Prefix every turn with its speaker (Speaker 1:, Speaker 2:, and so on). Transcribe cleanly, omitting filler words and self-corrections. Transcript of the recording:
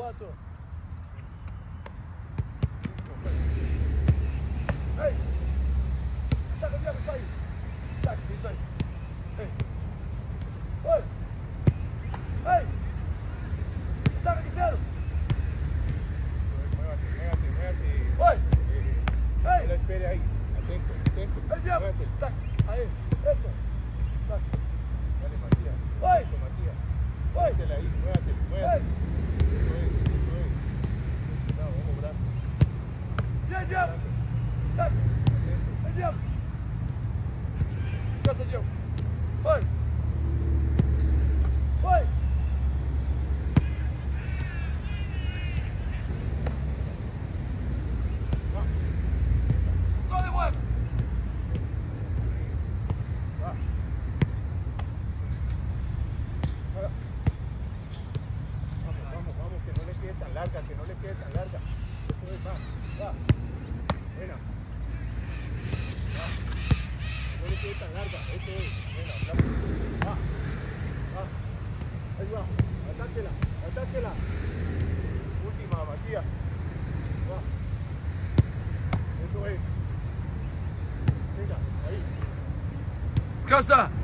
Speaker 1: 4. ¡Ey! ¡Saca el diablo, está ahí! ¡Saca, eso ahí! ¡Ey! ¡Ey! ¡Ey! ¡Saca, Cristiano!
Speaker 2: Muévate.
Speaker 1: ¡Ey!
Speaker 2: No
Speaker 1: ¡Ey!
Speaker 2: la espere ahí. Atento.
Speaker 1: ¡El diablo!
Speaker 2: Muévete.
Speaker 1: ¡Saca! Ahí, eso. ¡Saca!
Speaker 2: Dale, Matías.
Speaker 1: ¡Ey!
Speaker 2: Eso, Matías.
Speaker 1: ¡Ey!
Speaker 2: Muévetela ahí, muévete.
Speaker 1: ¡Ey!
Speaker 2: Eso es. Cuidado, vamos, brazo.
Speaker 1: ¡Bien, diablo! ¡Saca! ¡El diablo! ¡Descansa, diablo! ¡Ey! ¡Ey! ¡Todo de vuelta!
Speaker 2: Vamos, que no le quede tan larga, Eso es, va. Buena. No le quede tan larga, eso es. Buena, va. Ahí va, atáquela. Última, Matías. Va. Eso es. Venga, ahí.
Speaker 1: ¡Descansa!